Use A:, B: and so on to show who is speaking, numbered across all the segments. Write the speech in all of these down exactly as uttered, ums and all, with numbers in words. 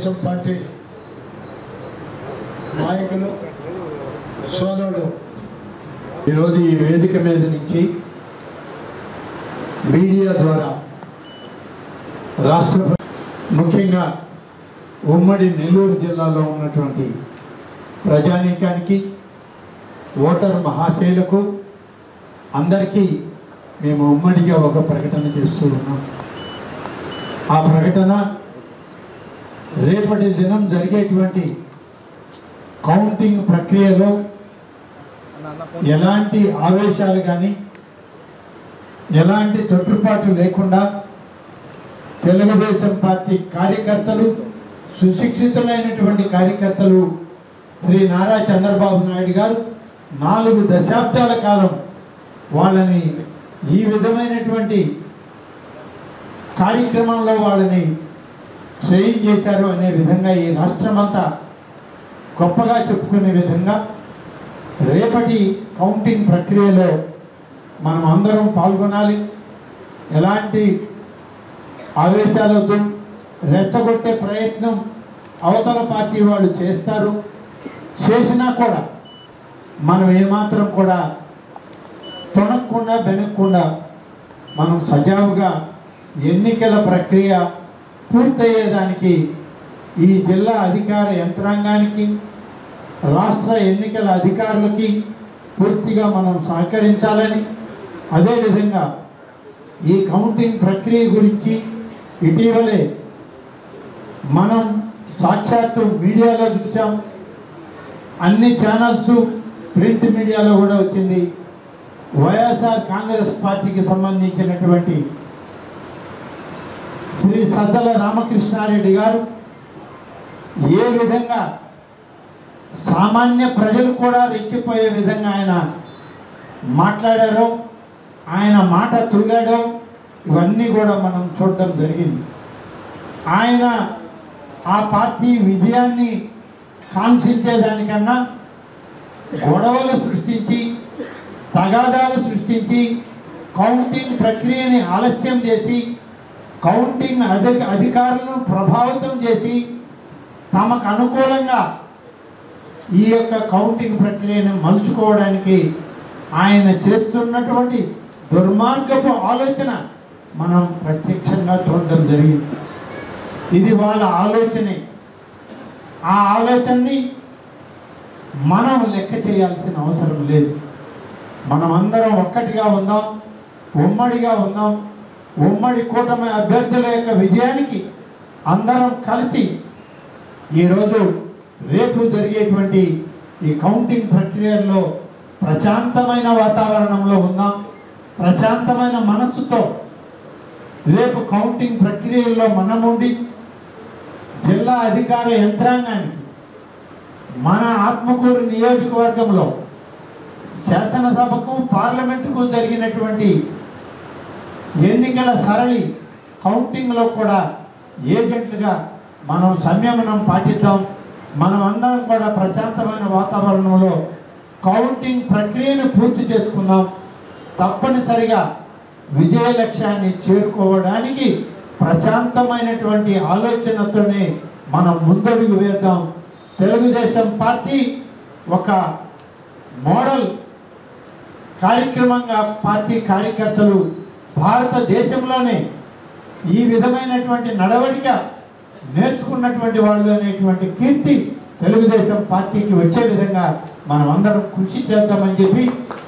A: Telugu Desam party నాయకులు సోదరుడు ఈరోజు ఈ వేదిక మీద నుంచి మీడియా ద్వారా రాష్ట్ర ముఖ్యంగా ఉమ్మడి నెల్లూరు జిల్లాలో ఉన్నటువంటి ప్రజానీకానికి ఓటర్ మహాశైలకు అందరికీ మేము ఉమ్మడిగా ఒక ప్రకటన చేస్తూ ఉన్నాం. ఆ ప్రకటన రేపటి దినం జరిగేటువంటి కౌంటింగ్ ప్రక్రియలో ఎలాంటి ఆవేశాలు కానీ ఎలాంటి తొట్టుపాటు లేకుండా తెలుగుదేశం పార్టీ కార్యకర్తలు, సుశిక్షితులైనటువంటి కార్యకర్తలు శ్రీ నారా చంద్రబాబు నాయుడు గారు నాలుగు దశాబ్దాల కాలం వాళ్ళని ఈ విధమైనటువంటి కార్యక్రమంలో వాళ్ళని ట్రైన్ చేశారు అనే విధంగా ఈ రాష్ట్రమంతా గొప్పగా చెప్పుకునే విధంగా రేపటి కౌంటింగ్ ప్రక్రియలో మనం అందరం పాల్గొనాలి. ఎలాంటి ఆవేశాలతో రెచ్చగొట్టే ప్రయత్నం అవతల పార్టీ వాళ్ళు చేస్తారు. చేసినా కూడా మనం ఏమాత్రం కూడా తొణక్కుండా బెనక్కుండా మనం సజావుగా ఎన్నికల ప్రక్రియ పూర్తయ్యేదానికి ఈ జిల్లా అధికార యంత్రాంగానికి, రాష్ట్ర ఎన్నికల అధికారులకి పూర్తిగా మనం సహకరించాలని, అదేవిధంగా ఈ కౌంటింగ్ ప్రక్రియ గురించి ఇటీవలే మనం సాక్షాత్తు మీడియాలో చూసాం. అన్ని ఛానల్స్, ప్రింట్ మీడియాలో కూడా వచ్చింది. వైఎస్ఆర్ కాంగ్రెస్ పార్టీకి సంబంధించినటువంటి శ్రీ సజ్జల రామకృష్ణారెడ్డి గారు ఏ విధంగా సామాన్య ప్రజలు కూడా రెచ్చిపోయే విధంగా ఆయన మాట్లాడారో, ఆయన మాట తుల్లాడో, ఇవన్నీ కూడా మనం చూడడం జరిగింది. ఆయన ఆ పార్టీ విజయాన్ని కాంక్షించేదానికన్నా గొడవలు సృష్టించి, తగాదాలు సృష్టించి, కౌంటింగ్ ప్రక్రియని ఆలస్యం చేసి, కౌంటింగ్ అధి అధికారులను ప్రభావితం చేసి తమకు అనుకూలంగా ఈ యొక్క కౌంటింగ్ ప్రక్రియను మలుచుకోవడానికి ఆయన చేస్తున్నటువంటి దుర్మార్గపు ఆలోచన మనం ప్రత్యక్షంగా చూడడం జరిగింది. ఇది వాళ్ళ ఆలోచనే. ఆ ఆలోచనని మనం లెక్క చేయాల్సిన అవసరం లేదు. మనమందరం ఒక్కటిగా ఉందాం, ఉమ్మడిగా ఉందాం. ఉమ్మడి కూటమి అభ్యర్థుల యొక్క విజయానికి అందరం కలిసి ఈరోజు రేపు జరిగేటువంటి ఈ కౌంటింగ్ ప్రక్రియలో ప్రశాంతమైన వాతావరణంలో ఉందాం. ప్రశాంతమైన మనస్సుతో రేపు కౌంటింగ్ ప్రక్రియల్లో మనముండి జిల్లా అధికార యంత్రాంగానికి మన ఆత్మకూరు నియోజకవర్గంలో శాసనసభకు, పార్లమెంటుకు జరిగినటువంటి ఎన్నికల సరళి కౌంటింగ్లో కూడా ఏజెంట్లుగా మనం సంయమనం పాటిద్దాం. మనం అందరం కూడా ప్రశాంతమైన వాతావరణంలో కౌంటింగ్ ప్రక్రియను పూర్తి చేసుకుందాం. తప్పనిసరిగా విజయ లక్ష్యాన్ని చేరుకోవడానికి ప్రశాంతమైనటువంటి ఆలోచనతోనే మనం ముందడుగు వేద్దాం. తెలుగుదేశం పార్టీ ఒక మోడల్ కార్యక్రమంగా పార్టీ కార్యకర్తలు భారతదేశంలోనే ఈ విధమైనటువంటి నడవడిక నేర్చుకున్నటువంటి వాళ్ళు అనేటువంటి కీర్తి తెలుగుదేశం పార్టీకి వచ్చే విధంగా మనం అందరం కృషి చేద్దామని చెప్పి,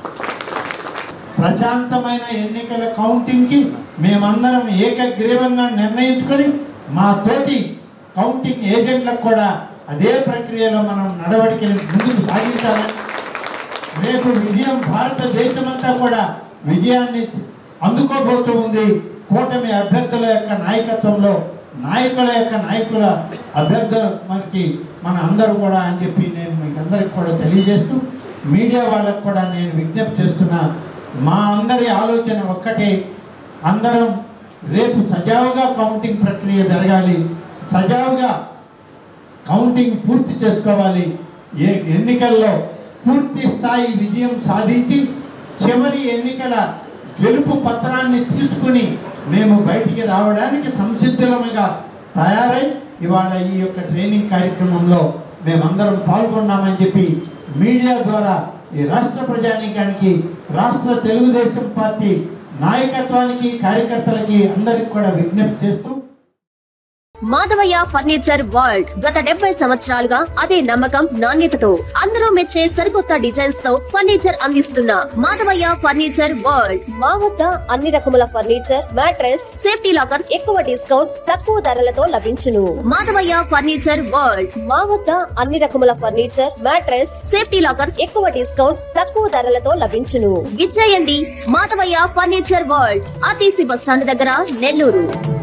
A: ప్రశాంతమైన ఎన్నికల కౌంటింగ్కి మేమందరం ఏకగ్రీవంగా నిర్ణయించుకొని మా తోటి కౌంటింగ్ ఏజెంట్లకు కూడా అదే ప్రక్రియలో మనం నడవడికని ముందుకు సాగించాలని, రేపు విజయం భారతదేశమంతా కూడా విజయాన్ని అందుకోబోతూ ఉంది. కూటమి అభ్యర్థుల యొక్క నాయకత్వంలో, నాయకుల యొక్క నాయకుల అభ్యర్థులు మనకి మన అందరూ కూడా అని చెప్పి నేను మీకు అందరికి కూడా తెలియజేస్తూ, మీడియా వాళ్ళకు కూడా నేను విజ్ఞప్తి చేస్తున్నా. మా అందరి ఆలోచన ఒక్కటే, అందరం రేపు సజావుగా కౌంటింగ్ ప్రక్రియ జరగాలి, సజావుగా కౌంటింగ్ పూర్తి చేసుకోవాలి. ఏ ఎన్నికల్లో పూర్తి స్థాయి విజయం సాధించి చివరి ఎన్నికల గెలుపు పత్రాన్ని తీసుకుని మేము బయటికి రావడానికి సంసిద్ధులముగా తయారై ఇవాళ ఈ యొక్క ట్రైనింగ్ కార్యక్రమంలో మేమందరం పాల్గొన్నామని చెప్పి మీడియా ద్వారా ఈ రాష్ట్ర ప్రజానీకానికి, రాష్ట్ర తెలుగుదేశం పార్టీ నాయకత్వానికి, కార్యకర్తలకి అందరికి కూడా విజ్ఞప్తి చేస్తూ,
B: మాధవయ్య ఫర్నిచర్ వరల్డ్ గత డెబ్బై సంవత్సరాలుగా అదే నమ్మకం, నాణ్యతతో అందరూ మెచ్చే సరికొత్త డిజైన్స్ తో ఫర్నిచర్ అందిస్తున్న మాధవయ్య ఫర్నిచర్ వరల్డ్. మా వద్ద అన్ని రకముల ఫర్నిచర్, మ్యాట్రెస్, సేఫ్టీ లాకర్స్ ఎక్కువ డిస్కౌంట్, తక్కువ ధరలతో లభించును. Madhavaiah furniture world. మా వద్ద అన్ని రకముల ఫర్నిచర్, మ్యాట్రెస్, సేఫ్టీ లాకర్స్ ఎక్కువ డిస్కౌంట్, తక్కువ ధరలతో లభించును. విచ్చేయండి Madhavaiah furniture world, RTC bus stand దగ్గర, నెల్లూరు.